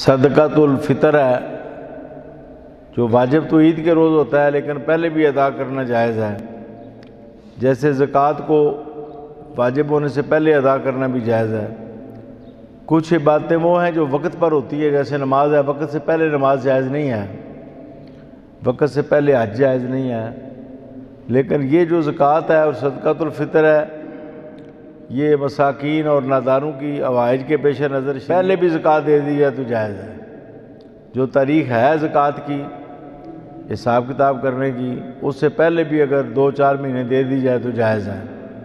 صدقۃ الفطر ہے جو واجب تو عید کے روز ہوتا ہے لیکن پہلے بھی ادا کرنا جائز ہے، جیسے زکوٰۃ کو واجب ہونے سے پہلے ادا کرنا بھی جائز ہے۔ کچھ باتیں وہ ہیں جو وقت پر ہوتی ہے، جیسے نماز ہے، وقت سے پہلے نماز جائز نہیں ہے، وقت سے پہلے حج جائز نہیں ہے، لیکن یہ جو زکوٰۃ ہے اور صدقۃ الفطر ہے یہ مساکین اور ناداروں کی حوائج کے پیش نظر پہلے بھی زکوٰۃ دے دی جائے تو جائز ہے۔ جو تاریخ ہے زکوٰۃ کی حساب کتاب کرنے کی، اس سے پہلے بھی اگر 2-4 مہینے دے دی جائے تو جائز ہے۔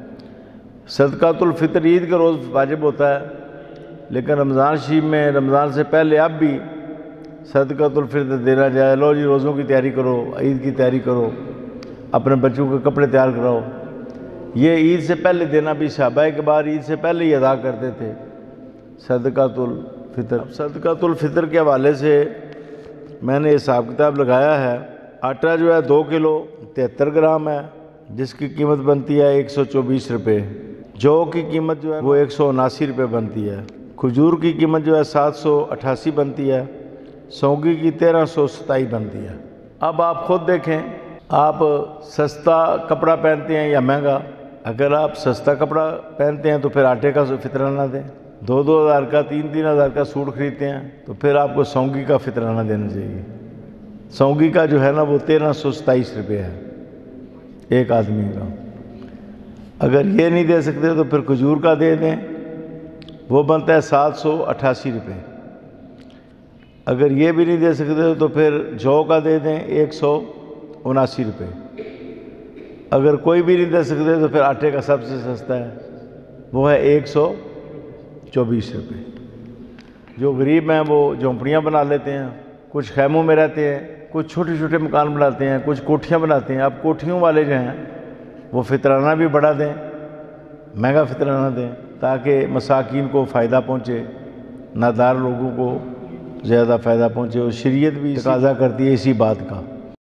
صدقۃ الفطر عید کے روز واجب ہوتا ہے، لیکن رمضان شریف میں رمضان سے پہلے اب بھی صدقۃ الفطر دینا جائے۔ لو جی روزوں کی تیاری کرو، عید کی تیاری کرو، اپنے بچوں کے کپڑے تیار کراؤ۔ یہ عید سے پہلے دینا بھی صحابہ کے بعد عید سے پہلے ہی ادا کرتے تھے صدقۃ الفطر۔ صدقۃ الفطر کے حوالے سے میں نے حساب کتاب لگایا ہے۔ آٹا جو ہے 2 کلو 73 گرام ہے، جس کی قیمت بنتی ہے 124 روپے۔ جو کی قیمت جو ہے وہ 179 روپے بنتی ہے۔ کھجور کی قیمت جو ہے 788 بنتی ہے۔ سونگی کی 1327 بنتی ہے۔ اب آپ خود دیکھیں، آپ سستا کپڑا پہنتے ہیں یا مہنگا؟ اگر آپ سستا کپڑا پہنتے ہیں تو پھر آٹے کا فطرانہ دیں۔ 2-2 ہزار کا 3-3 ہزار کا سوٹ خریدتے ہیں تو پھر آپ کو سونگی کا فطرانہ دینا چاہیے۔ سونگی کا جو ہے نا وہ 1327 روپے ہے ایک آدمی کا۔ اگر یہ نہیں دے سکتے تو پھر کھجور کا دے دیں، وہ بنتا ہے 788 روپے۔ اگر یہ بھی نہیں دے سکتے تو پھر جو کا دے دیں 179 روپے۔ اگر کوئی بھی نہیں دے سکتے تو پھر آٹے کا سب سے سستا ہے، وہ ہے 124 روپے۔ جو غریب ہیں وہ جھونپڑیاں بنا لیتے ہیں، کچھ خیموں میں رہتے ہیں، کچھ چھوٹے چھوٹے مکان بناتے ہیں، کچھ کوٹھیاں بناتے ہیں۔ اب کوٹھیوں والے جو ہیں وہ فطرانہ بھی بڑھا دیں، مہنگا فطرانہ دیں، تاکہ مساکین کو فائدہ پہنچے، نادار لوگوں کو زیادہ فائدہ پہنچے۔ اور شریعت بھی تقاضا کرتی ہے اسی بات کا۔